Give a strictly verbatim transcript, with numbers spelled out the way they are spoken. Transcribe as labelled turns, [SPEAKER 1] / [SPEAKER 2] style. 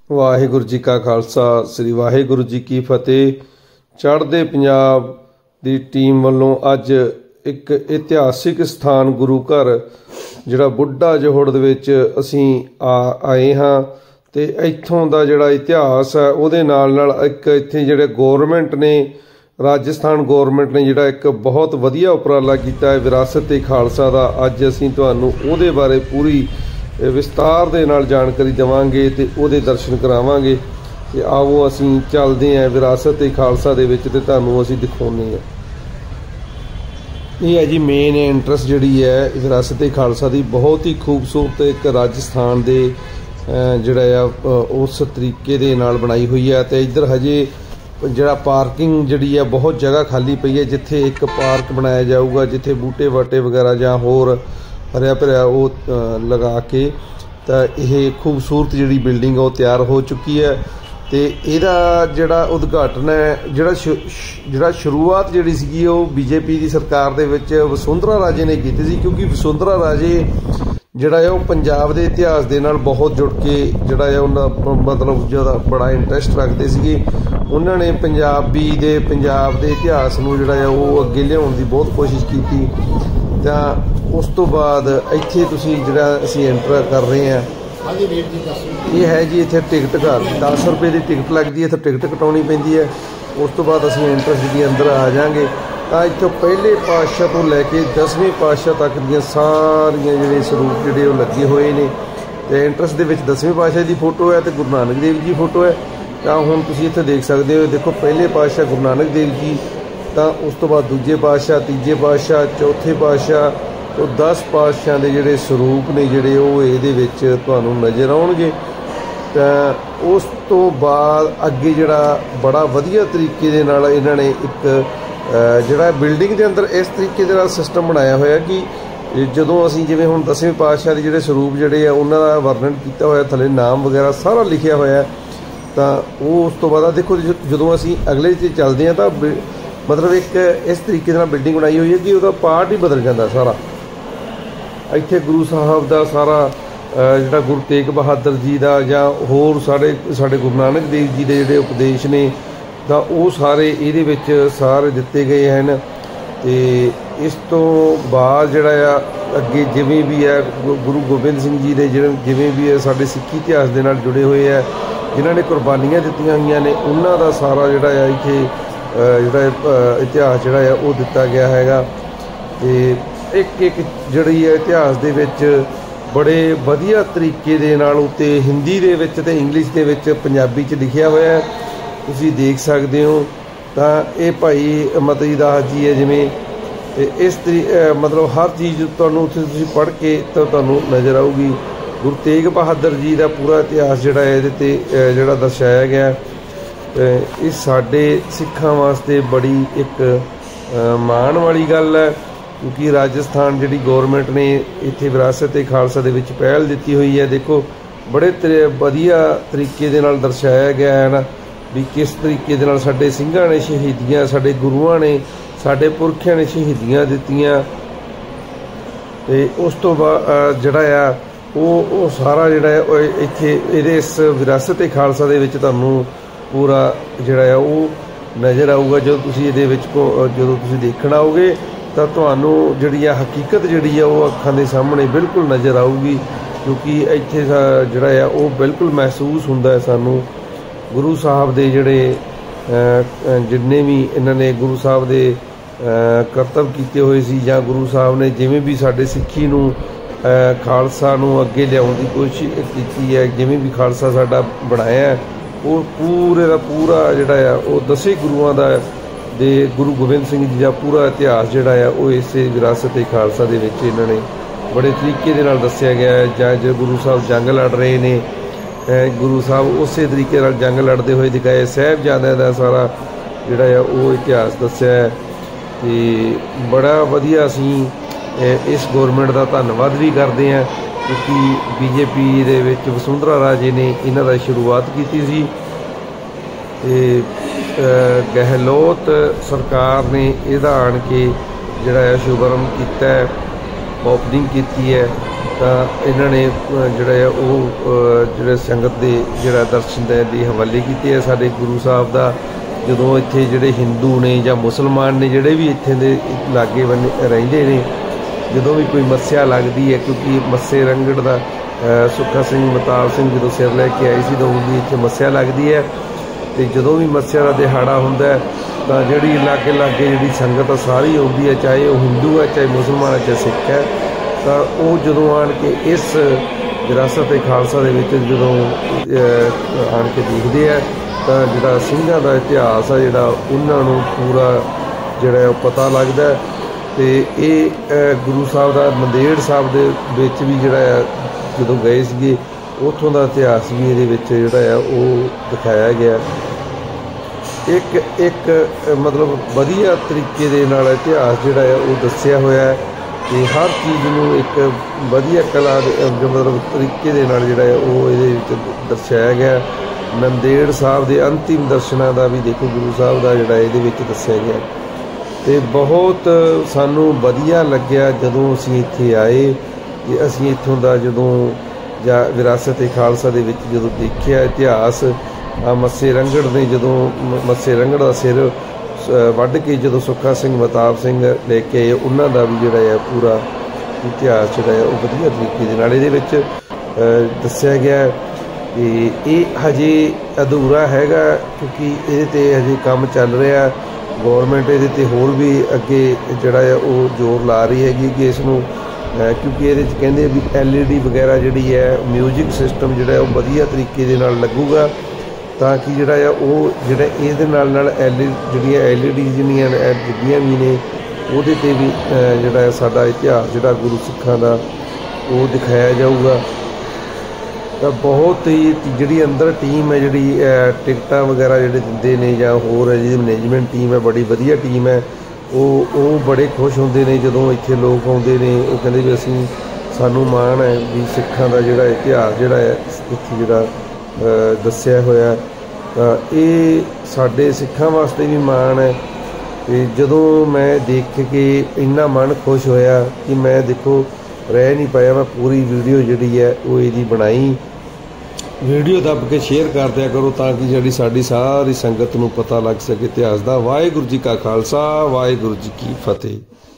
[SPEAKER 1] ਵਾਹਿਗੁਰੂ ਜੀ ਕਾ ਖਾਲਸਾ ਸ੍ਰੀ ਵਾਹਿਗੁਰੂ ਜੀ ਕੀ ਫਤਿਹ। ਚੜ੍ਹਦੇ ਪੰਜਾਬ ਦੀ ਟੀਮ ਵੱਲੋਂ ਅੱਜ ਇੱਕ ਇਤਿਹਾਸਿਕ ਸਥਾਨ ਗੁਰੂ ਘਰ ਜਿਹੜਾ ਬੁੱਢਾ ਜੋਹੜ ਦੇ ਵਿੱਚ ਅਸੀਂ ਆ ਆਏ ਹਾਂ ਅਤੇ ਇੱਥੋਂ ਦਾ ਜਿਹੜਾ ਇਤਿਹਾਸ ਹੈ ਉਹਦੇ ਨਾਲ ਨਾਲ ਇੱਕ ਇੱਥੇ ਜਿਹੜੇ ਗੌਰਮੈਂਟ ਨੇ ਰਾਜਸਥਾਨ ਗੌਰਮੈਂਟ ਨੇ ਜਿਹੜਾ ਇੱਕ ਬਹੁਤ ਵਧੀਆ ਉਪਰਾਲਾ ਕੀਤਾ ਹੈ ਵਿਰਾਸਤ-ਏ ਖਾਲਸਾ ਦਾ। ਅੱਜ ਅਸੀਂ ਤੁਹਾਨੂੰ ਉਹਦੇ ਬਾਰੇ ਪੂਰੀ ਵਿਸਤਾਰ ਦੇ ਨਾਲ ਜਾਣਕਾਰੀ ਦੇਵਾਂਗੇ ਅਤੇ ਉਹਦੇ ਦਰਸ਼ਨ ਕਰਾਵਾਂਗੇ। ਅਤੇ ਆਓ ਅਸੀਂ ਚੱਲਦੇ ਹਾਂ ਵਿਰਾਸਤ-ਏ ਖਾਲਸਾ ਦੇ ਵਿੱਚ ਅਤੇ ਤੁਹਾਨੂੰ ਅਸੀਂ ਦਿਖਾਉਂਦੇ ਹਾਂ। ਇਹ ਹੈ ਜੀ ਮੇਨ ਐਂਟਰੈਂਸ ਜਿਹੜੀ ਹੈ ਵਿਰਾਸਤ-ਏ ਖਾਲਸਾ ਦੀ, ਬਹੁਤ ਹੀ ਖੂਬਸੂਰਤ ਇੱਕ ਰਾਜਸਥਾਨ ਦੇ ਜਿਹੜਾ ਆ ਉਸ ਤਰੀਕੇ ਦੇ ਨਾਲ ਬਣਾਈ ਹੋਈ ਹੈ। ਅਤੇ ਇੱਧਰ ਹਜੇ ਜਿਹੜਾ ਪਾਰਕਿੰਗ ਜਿਹੜੀ ਹੈ ਬਹੁਤ ਜਗ੍ਹਾ ਖਾਲੀ ਪਈ ਹੈ, ਜਿੱਥੇ ਇੱਕ ਪਾਰਕ ਬਣਾਇਆ ਜਾਊਗਾ ਜਿੱਥੇ ਬੂਟੇ ਬਾਟੇ ਵਗੈਰਾ ਜਾਂ ਹੋਰ ਹਰਿਆ ਭਰਿਆ ਉਹ ਲਗਾ ਕੇ ਤਾਂ ਇਹ ਖੂਬਸੂਰਤ ਜਿਹੜੀ ਬਿਲਡਿੰਗ ਉਹ ਤਿਆਰ ਹੋ ਚੁੱਕੀ ਹੈ। ਅਤੇ ਇਹਦਾ ਜਿਹੜਾ ਉਦਘਾਟਨ ਹੈ ਜਿਹੜਾ ਸ਼ ਜਿਹੜਾ ਸ਼ੁਰੂਆਤ ਜਿਹੜੀ ਸੀਗੀ ਉਹ ਬੀ ਜੇ ਪੀ ਦੀ ਸਰਕਾਰ ਦੇ ਵਿੱਚ ਵਸੁੰਧਰਾ ਰਾਜੇ ਨੇ ਕੀਤੀ ਸੀ, ਕਿਉਂਕਿ ਵਸੁੰਧਰਾ ਰਾਜੇ ਜਿਹੜਾ ਹੈ ਉਹ ਪੰਜਾਬ ਦੇ ਇਤਿਹਾਸ ਦੇ ਨਾਲ ਬਹੁਤ ਜੁੜ ਕੇ ਜਿਹੜਾ ਹੈ ਉਹਨਾਂ ਮਤਲਬ ਜਿਹਦਾ ਬੜਾ ਇੰਟਰਸਟ ਰੱਖਦੇ ਸੀਗੇ। ਉਹਨਾਂ ਨੇ ਪੰਜਾਬੀ ਦੇ ਪੰਜਾਬ ਦੇ ਇਤਿਹਾਸ ਨੂੰ ਜਿਹੜਾ ਹੈ ਉਹ ਅੱਗੇ ਲਿਆਉਣ ਦੀ ਬਹੁਤ ਕੋਸ਼ਿਸ਼ ਕੀਤੀ। ਤਾਂ ਉਸ ਤੋਂ ਬਾਅਦ ਇੱਥੇ ਤੁਸੀਂ ਜਿਹੜਾ ਅਸੀਂ ਐਂਟਰ ਕਰ ਰਹੇ ਹਾਂ ਇਹ ਹੈ ਜੀ ਇੱਥੇ ਟਿਕਟ ਘਰ ਦਸ ਰੁਪਏ ਦੀ ਟਿਕਟ ਲੱਗਦੀ ਹੈ, ਇੱਥੇ ਟਿਕਟ ਕਟਾਉਣੀ ਪੈਂਦੀ ਹੈ। ਉਸ ਤੋਂ ਬਾਅਦ ਅਸੀਂ ਐਂਟਰ ਜਿਹੜੀ ਅੰਦਰ ਆ ਜਾਵਾਂਗੇ ਤਾਂ ਇੱਥੋਂ ਪਹਿਲੇ ਪਾਤਸ਼ਾਹ ਤੋਂ ਲੈ ਕੇ ਦਸਵੇਂ ਪਾਤਸ਼ਾਹ ਤੱਕ ਦੀਆਂ ਸਾਰੀਆਂ ਜਿਹੜੇ ਸਰੂਪ ਜਿਹੜੇ ਉਹ ਲੱਗੇ ਹੋਏ ਨੇ। ਅਤੇ ਐਂਟਰੈਂਸ ਦੇ ਵਿੱਚ ਦਸਵੇਂ ਪਾਤਸ਼ਾਹ ਦੀ ਫੋਟੋ ਹੈ ਅਤੇ ਗੁਰੂ ਨਾਨਕ ਦੇਵ ਜੀ ਫੋਟੋ ਹੈ। ਤਾਂ ਹੁਣ ਤੁਸੀਂ ਇੱਥੇ ਦੇਖ ਸਕਦੇ ਹੋ, ਦੇਖੋ ਪਹਿਲੇ ਪਾਤਸ਼ਾਹ ਗੁਰੂ ਨਾਨਕ ਦੇਵ ਜੀ, ਤਾਂ ਉਸ ਤੋਂ ਬਾਅਦ ਦੂਜੇ ਪਾਤਸ਼ਾਹ, ਤੀਜੇ ਪਾਤਸ਼ਾਹ, ਚੌਥੇ ਪਾਤਸ਼ਾਹ, ਉਹ ਦਸ ਪਾਤਸ਼ਾਹਾਂ ਦੇ ਜਿਹੜੇ ਸਰੂਪ ਨੇ ਜਿਹੜੇ ਉਹ ਇਹਦੇ ਵਿੱਚ ਤੁਹਾਨੂੰ ਨਜ਼ਰ ਆਉਣਗੇ। ਤਾਂ ਉਸ ਤੋਂ ਬਾਅਦ ਅੱਗੇ ਜਿਹੜਾ ਬੜਾ ਵਧੀਆ ਤਰੀਕੇ ਦੇ ਨਾਲ ਇਹਨਾਂ ਨੇ ਇੱਕ ਜਿਹੜਾ ਬਿਲਡਿੰਗ ਦੇ ਅੰਦਰ ਇਸ ਤਰੀਕੇ ਦੇ ਨਾਲ ਸਿਸਟਮ ਬਣਾਇਆ ਹੋਇਆ ਕਿ ਜਦੋਂ ਅਸੀਂ ਜਿਵੇਂ ਹੁਣ ਦਸਵੇਂ ਪਾਤਸ਼ਾਹ ਦੇ ਜਿਹੜੇ ਸਰੂਪ ਜਿਹੜੇ ਆ ਉਹਨਾਂ ਦਾ ਵਰਣਨ ਕੀਤਾ ਹੋਇਆ, ਥੱਲੇ ਨਾਮ ਵਗੈਰਾ ਸਾਰਾ ਲਿਖਿਆ ਹੋਇਆ। ਤਾਂ ਉਹ ਉਸ ਤੋਂ ਬਾਅਦ ਦੇਖੋ ਜਦੋਂ ਅਸੀਂ ਅਗਲੇ 'ਚ ਚੱਲਦੇ ਹਾਂ ਤਾਂ ਮਤਲਬ ਇੱਕ ਇਸ ਤਰੀਕੇ ਦੇ ਨਾਲ ਬਿਲਡਿੰਗ ਬਣਾਈ ਹੋਈ ਹੈ ਕਿ ਉਹਦਾ ਪਾਰਟ ਹੀ ਬਦਲ ਜਾਂਦਾ ਸਾਰਾ। ਇੱਥੇ ਗੁਰੂ ਸਾਹਿਬ ਦਾ ਸਾਰਾ ਜਿਹੜਾ ਗੁਰੂ ਤੇਗ ਬਹਾਦਰ ਜੀ ਦਾ ਜਾਂ ਹੋਰ ਸਾਡੇ ਸਾਡੇ ਗੁਰੂ ਨਾਨਕ ਦੇਵ ਜੀ ਦੇ ਜਿਹੜੇ ਉਪਦੇਸ਼ ਨੇ ਤਾਂ ਉਹ ਸਾਰੇ ਇਹਦੇ ਵਿੱਚ ਸਾਰੇ ਦਿੱਤੇ ਗਏ ਹਨ। ਅਤੇ ਇਸ ਤੋਂ ਬਾਅਦ ਜਿਹੜਾ ਆ ਅੱਗੇ ਜਿਵੇਂ ਵੀ ਹੈ ਗੁਰੂ ਗੋਬਿੰਦ ਸਿੰਘ ਜੀ ਦੇ ਜਿਹੜੇ ਜਿਵੇਂ ਵੀ ਹੈ ਸਾਡੇ ਸਿੱਖੀ ਇਤਿਹਾਸ ਦੇ ਨਾਲ ਜੁੜੇ ਹੋਏ ਹੈ, ਜਿਨ੍ਹਾਂ ਨੇ ਕੁਰਬਾਨੀਆਂ ਦਿੱਤੀਆਂ ਹੋਈਆਂ ਨੇ ਉਹਨਾਂ ਦਾ ਸਾਰਾ ਜਿਹੜਾ ਆ ਇੱਥੇ ਜਿਹੜਾ ਇਤਿਹਾਸ ਜਿਹੜਾ ਆ ਉਹ ਦਿੱਤਾ ਗਿਆ ਹੈਗਾ। ਅਤੇ ਇੱਕ ਇੱਕ ਜਿਹੜੀ ਹੈ ਇਤਿਹਾਸ ਦੇ ਵਿੱਚ ਬੜੇ ਵਧੀਆ ਤਰੀਕੇ ਦੇ ਨਾਲ ਉੱਤੇ ਹਿੰਦੀ ਦੇ ਵਿੱਚ ਅਤੇ ਇੰਗਲਿਸ਼ ਦੇ ਵਿੱਚ ਪੰਜਾਬੀ 'ਚ ਲਿਖਿਆ ਹੋਇਆ ਹੈ, ਤੁਸੀਂ ਦੇਖ ਸਕਦੇ ਹੋ। ਤਾਂ ਇਹ ਭਾਈ ਮਤੀ ਦਾਸ ਜੀ ਹੈ ਜਿਵੇਂ, ਅਤੇ ਇਸ ਤਰੀ ਮਤਲਬ ਹਰ ਚੀਜ਼ ਤੁਹਾਨੂੰ ਉੱਥੇ ਤੁਸੀਂ ਪੜ੍ਹ ਕੇ ਤਾਂ ਤੁਹਾਨੂੰ ਨਜ਼ਰ ਆਊਗੀ। ਗੁਰੂ ਤੇਗ ਬਹਾਦਰ ਜੀ ਦਾ ਪੂਰਾ ਇਤਿਹਾਸ ਜਿਹੜਾ ਹੈ ਇਹਦੇ 'ਤੇ ਜਿਹੜਾ ਦਰਸਾਇਆ ਗਿਆ। ਇਹ ਸਾਡੇ ਸਿੱਖਾਂ ਵਾਸਤੇ ਬੜੀ ਇੱਕ ਮਾਣ ਵਾਲੀ ਗੱਲ ਹੈ, ਕਿਉਂਕਿ ਰਾਜਸਥਾਨ ਜਿਹੜੀ ਗੌਰਮੈਂਟ ਨੇ ਇੱਥੇ ਵਿਰਾਸਤ-ਏ ਖਾਲਸਾ ਦੇ ਵਿੱਚ ਪਹਿਲ ਦਿੱਤੀ ਹੋਈ ਹੈ। ਦੇਖੋ ਬੜੇ ਤਰੀ ਵਧੀਆ ਤਰੀਕੇ ਦੇ ਨਾਲ ਦਰਸਾਇਆ ਗਿਆ ਹੈ ਨਾ ਵੀ ਕਿਸ ਤਰੀਕੇ ਦੇ ਨਾਲ ਸਾਡੇ ਸਿੰਘਾਂ ਨੇ ਸ਼ਹੀਦੀਆਂ, ਸਾਡੇ ਗੁਰੂਆਂ ਨੇ, ਸਾਡੇ ਪੁਰਖਿਆਂ ਨੇ ਸ਼ਹੀਦੀਆਂ ਦਿੱਤੀਆਂ। ਅਤੇ ਉਸ ਤੋਂ ਬਾਅਦ ਜਿਹੜਾ ਆ ਉਹ ਉਹ ਸਾਰਾ ਜਿਹੜਾ ਉਹ ਇੱਥੇ ਇਹਦੇ ਇਸ ਵਿਰਾਸਤ-ਏ ਖਾਲਸਾ ਦੇ ਵਿੱਚ ਤੁਹਾਨੂੰ ਪੂਰਾ ਜਿਹੜਾ ਆ ਉਹ ਨਜ਼ਰ ਆਊਗਾ। ਜਦੋਂ ਤੁਸੀਂ ਇਹਦੇ ਵਿੱਚ ਜਦੋਂ ਤੁਸੀਂ ਦੇਖਣ ਆਓਗੇ ਤਾਂ ਤੁਹਾਨੂੰ ਜਿਹੜੀ ਆ ਹਕੀਕਤ ਜਿਹੜੀ ਆ ਉਹ ਅੱਖਾਂ ਦੇ ਸਾਹਮਣੇ ਬਿਲਕੁਲ ਨਜ਼ਰ ਆਊਗੀ, ਕਿਉਂਕਿ ਇੱਥੇ ਜਿਹੜਾ ਆ ਉਹ ਬਿਲਕੁਲ ਮਹਿਸੂਸ ਹੁੰਦਾ ਹੈ ਸਾਨੂੰ ਗੁਰੂ ਸਾਹਿਬ ਦੇ ਜਿਹੜੇ ਜਿੰਨੇ ਵੀ ਇਹਨਾਂ ਨੇ ਗੁਰੂ ਸਾਹਿਬ ਦੇ ਕਰਤੱਵ ਕੀਤੇ ਹੋਏ ਸੀ, ਜਾਂ ਗੁਰੂ ਸਾਹਿਬ ਨੇ ਜਿਵੇਂ ਵੀ ਸਾਡੇ ਸਿੱਖੀ ਨੂੰ ਖਾਲਸਾ ਨੂੰ ਅੱਗੇ ਲਿਆਉਣ ਦੀ ਕੋਸ਼ਿਸ਼ ਕੀਤੀ ਹੈ, ਜਿਵੇਂ ਵੀ ਖਾਲਸਾ ਸਾਡਾ ਬਣਾਇਆ ਉਹ ਪੂਰੇ ਦਾ ਪੂਰਾ ਜਿਹੜਾ ਆ ਉਹ ਦਸੇ ਗੁਰੂਆਂ ਦਾ ਦੇ ਗੁਰੂ ਗੋਬਿੰਦ ਸਿੰਘ ਜੀ ਦਾ ਪੂਰਾ ਇਤਿਹਾਸ ਜਿਹੜਾ ਆ ਉਹ ਇਸੇ ਵਿਰਾਸਤ-ਏ ਖਾਲਸਾ ਦੇ ਵਿੱਚ ਇਹਨਾਂ ਨੇ ਬੜੇ ਤਰੀਕੇ ਦੇ ਨਾਲ ਦੱਸਿਆ ਗਿਆ ਹੈ। ਜਾਂ ਜੇ ਗੁਰੂ ਸਾਹਿਬ ਜੰਗ ਲੜ ਰਹੇ ਨੇ, ਗੁਰੂ ਸਾਹਿਬ ਉਸੇ ਤਰੀਕੇ ਨਾਲ ਜੰਗ ਲੜਦੇ ਹੋਏ ਦਿਖਾਏ, ਸਾਹਿਬਜ਼ਾਦਿਆਂ ਦਾ ਸਾਰਾ ਜਿਹੜਾ ਆ ਉਹ ਇਤਿਹਾਸ ਦੱਸਿਆ ਹੈ। ਅਤੇ ਬੜਾ ਵਧੀਆ ਅਸੀਂ ਇਸ ਗੌਰਮੈਂਟ ਦਾ ਧੰਨਵਾਦ ਵੀ ਕਰਦੇ ਹਾਂ, ਕਿਉਂਕਿ ਬੀ ਜੇ ਪੀ ਦੇ ਵਿੱਚ ਵਸੁੰਧਰਾ ਰਾਜੇ ਨੇ ਇਹਨਾਂ ਦਾ ਸ਼ੁਰੂਆਤ ਕੀਤੀ ਸੀ ਅਤੇ ਗਹਿਲੋਤ ਸਰਕਾਰ ਨੇ ਇਹਦਾ ਆਣ ਕੇ ਜਿਹੜਾ ਹੈ ਸ਼ੁਭਾਰੰਭ ਕੀਤਾ ਹੈ। ਓਪਨਿੰਗ ਕੀਤੀ ਹੈ ਤਾਂ ਇਹਨਾਂ ਨੇ ਜਿਹੜਾ ਹੈ ਉਹ ਜਿਹੜੇ ਸੰਗਤ ਦੇ ਜਿਹੜਾ ਦਰਸ਼ਨ ਦੇ ਦੀ ਹਵਾਲੇ ਕੀਤੇ ਹੈ। ਸਾਡੇ ਗੁਰੂ ਸਾਹਿਬ ਦਾ ਜਦੋਂ ਇੱਥੇ ਜਿਹੜੇ ਹਿੰਦੂ ਨੇ ਜਾਂ ਮੁਸਲਮਾਨ ਨੇ ਜਿਹੜੇ ਵੀ ਇੱਥੇ ਦੇ ਲਾਗੇ ਬੰਨੇ ਰਹਿੰਦੇ ਨੇ, ਜਦੋਂ ਵੀ ਕੋਈ ਮੱਸਿਆ ਲੱਗਦੀ ਹੈ, ਕਿਉਂਕਿ ਮੱਸੇ ਰੰਗੜ ਦਾ ਸੁੱਖਾ ਸਿੰਘ ਮਤਾਬ ਸਿੰਘ ਜਦੋਂ ਸਿਰ ਲੈ ਕੇ ਆਏ ਸੀ ਤਾਂ ਉਹਦੀ ਇੱਥੇ ਮੱਸਿਆ ਲੱਗਦੀ ਹੈ। ਅਤੇ ਜਦੋਂ ਵੀ ਮੱਸਿਆ ਦਾ ਦਿਹਾੜਾ ਹੁੰਦਾ ਤਾਂ ਜਿਹੜੀ ਲਾਗੇ ਲਾਗੇ ਜਿਹੜੀ ਸੰਗਤ ਆ ਸਾਰੀ ਆਉਂਦੀ ਹੈ, ਚਾਹੇ ਉਹ ਹਿੰਦੂ ਹੈ, ਚਾਹੇ ਮੁਸਲਮਾਨ ਹੈ, ਚਾਹੇ ਸਿੱਖ ਹੈ। ਤਾਂ ਉਹ ਜਦੋਂ ਆਣ ਕੇ ਇਸ ਵਿਰਾਸਤ-ਏ-ਖਾਲਸਾ ਦੇ ਵਿੱਚ ਜਦੋਂ ਆਣ ਕੇ ਦੇਖਦੇ ਆ ਤਾਂ ਜਿਹੜਾ ਸਿੰਘਾਂ ਦਾ ਇਤਿਹਾਸ ਆ ਜਿਹੜਾ ਉਹਨਾਂ ਨੂੰ ਪੂਰਾ ਜਿਹੜਾ ਉਹ ਪਤਾ ਲੱਗਦਾ। ਅਤੇ ਇਹ ਗੁਰੂ ਸਾਹਿਬ ਦਾ ਨੰਦੇੜ ਸਾਹਿਬ ਦੇ ਵਿੱਚ ਵੀ ਜਿਹੜਾ ਆ ਜਦੋਂ ਗਏ ਸੀਗੇ ਉੱਥੋਂ ਦਾ ਇਤਿਹਾਸ ਵੀ ਇਹਦੇ ਵਿੱਚ ਜਿਹੜਾ ਆ ਉਹ ਦਿਖਾਇਆ ਗਿਆ। ਇੱਕ ਇੱਕ ਮਤਲਬ ਵਧੀਆ ਤਰੀਕੇ ਦੇ ਨਾਲ ਇਤਿਹਾਸ ਜਿਹੜਾ ਆ ਉਹ ਦੱਸਿਆ ਹੋਇਆ ਅਤੇ ਹਰ ਚੀਜ਼ ਨੂੰ ਇੱਕ ਵਧੀਆ ਕਲਾ ਦੇ ਮਤਲਬ ਤਰੀਕੇ ਦੇ ਨਾਲ ਜਿਹੜਾ ਹੈ ਉਹ ਇਹਦੇ ਵਿੱਚ ਦਰਸਾਇਆ ਗਿਆ। ਨੰਦੇੜ ਸਾਹਿਬ ਦੇ ਅੰਤਿਮ ਦਰਸ਼ਨਾਂ ਦਾ ਵੀ ਦੇਖੋ ਗੁਰੂ ਸਾਹਿਬ ਦਾ ਜਿਹੜਾ ਇਹਦੇ ਵਿੱਚ ਦੱਸਿਆ ਗਿਆ ਅਤੇ ਬਹੁਤ ਸਾਨੂੰ ਵਧੀਆ ਲੱਗਿਆ ਜਦੋਂ ਅਸੀਂ ਇੱਥੇ ਆਏ ਅਤੇ ਅਸੀਂ ਇੱਥੋਂ ਦਾ ਜਦੋਂ ਜਾਂ ਵਿਰਾਸਤ-ਏ-ਖਾਲਸਾ ਦੇ ਵਿੱਚ ਜਦੋਂ ਦੇਖਿਆ ਇਤਿਹਾਸ, ਆ ਮੱਸੇ ਰੰਗੜ ਨੇ ਜਦੋਂ ਮੱਸੇ ਰੰਗੜ ਦਾ ਸਿਰ ਵੱਢ ਕੇ ਜਦੋਂ ਸੁੱਖਾ ਸਿੰਘ ਮਤਾਬ ਸਿੰਘ ਲੈ ਕੇ ਆਏ, ਉਹਨਾਂ ਦਾ ਵੀ ਜਿਹੜਾ ਹੈ ਪੂਰਾ ਇਤਿਹਾਸ ਜਿਹੜਾ ਹੈ ਉਹ ਵਧੀਆ ਤਰੀਕੇ ਦੇ ਨਾਲ ਇਹਦੇ ਵਿੱਚ ਦੱਸਿਆ ਗਿਆ। ਅਤੇ ਇਹ ਹਜੇ ਅਧੂਰਾ ਹੈਗਾ ਕਿਉਂਕਿ ਇਹਦੇ 'ਤੇ ਹਜੇ ਕੰਮ ਚੱਲ ਰਿਹਾ। ਗੌਰਮੈਂਟ ਇਹਦੇ 'ਤੇ ਹੋਰ ਵੀ ਅੱਗੇ ਜਿਹੜਾ ਹੈ ਉਹ ਜ਼ੋਰ ਲਾ ਰਹੀ ਹੈਗੀ ਕਿ ਇਸ ਨੂੰ, ਕਿਉਂਕਿ ਇਹਦੇ 'ਚ ਕਹਿੰਦੇ ਵੀ ਐਲ ਈ ਡੀ ਵਗੈਰਾ ਜਿਹੜੀ ਹੈ ਮਿਊਜ਼ਿਕ ਸਿਸਟਮ ਜਿਹੜਾ ਉਹ ਵਧੀਆ ਤਰੀਕੇ ਦੇ ਨਾਲ ਲੱਗੂਗਾ ਤਾਂ ਕਿ ਜਿਹੜਾ ਆ ਉਹ ਜਿਹੜਾ ਇਹਦੇ ਨਾਲ ਨਾਲ ਐਲ ਜਿਹੜੀਆਂ ਐਲ ਈ ਡੀ ਜਿੰਨੀਆਂ ਜਿਹੜੀਆਂ ਵੀ ਨੇ ਉਹਦੇ 'ਤੇ ਵੀ ਜਿਹੜਾ ਸਾਡਾ ਇਤਿਹਾਸ ਜਿਹੜਾ ਗੁਰੂ ਸਿੱਖਾਂ ਦਾ ਉਹ ਦਿਖਾਇਆ ਜਾਊਗਾ। ਤਾਂ ਬਹੁਤ ਹੀ ਜਿਹੜੀ ਅੰਦਰ ਟੀਮ ਹੈ ਜਿਹੜੀ ਟਿਕਟਾਂ ਵਗੈਰਾ ਜਿਹੜੇ ਦਿੰਦੇ ਨੇ ਜਾਂ ਹੋਰ ਹੈ ਜਿਹਦੀ ਮੈਨੇਜਮੈਂਟ ਟੀਮ ਹੈ, ਬੜੀ ਵਧੀਆ ਟੀਮ ਹੈ। ਉਹ ਉਹ ਬੜੇ ਖੁਸ਼ ਹੁੰਦੇ ਨੇ ਜਦੋਂ ਇੱਥੇ ਲੋਕ ਆਉਂਦੇ ਨੇ। ਉਹ ਕਹਿੰਦੇ ਵੀ ਅਸੀਂ ਸਾਨੂੰ ਮਾਣ ਹੈ ਵੀ ਸਿੱਖਾਂ ਦਾ ਜਿਹੜਾ ਇਤਿਹਾਸ ਜਿਹੜਾ ਹੈ ਇੱਥੇ ਜਿਹੜਾ ਦੱਸਿਆ ਹੋਇਆ, ਤਾਂ ਇਹ ਸਾਡੇ ਸਿੱਖਾਂ ਵਾਸਤੇ ਵੀ ਮਾਣ ਹੈ। ਅਤੇ ਜਦੋਂ ਮੈਂ ਦੇਖ ਕੇ ਇੰਨਾ ਮਨ ਖੁਸ਼ ਹੋਇਆ ਕਿ ਮੈਂ ਦੇਖੋ ਰਹਿ ਨਹੀਂ ਪਾਇਆ, ਮੈਂ ਪੂਰੀ ਵੀਡੀਓ ਜਿਹੜੀ ਹੈ ਉਹ ਇਹਦੀ ਬਣਾਈ। ਵੀਡੀਓ ਦੱਬ ਕੇ ਸ਼ੇਅਰ ਕਰ ਦਿਆ ਕਰੋ ਤਾਂ ਕਿ ਜਿਹੜੀ ਸਾਡੀ ਸਾਰੀ ਸੰਗਤ ਨੂੰ ਪਤਾ ਲੱਗ ਸਕੇ ਇਤਿਹਾਸ ਦਾ। ਵਾਹਿਗੁਰੂ ਜੀ ਕਾ ਖਾਲਸਾ, ਵਾਹਿਗੁਰੂ ਜੀ ਕੀ ਫਤਿਹ।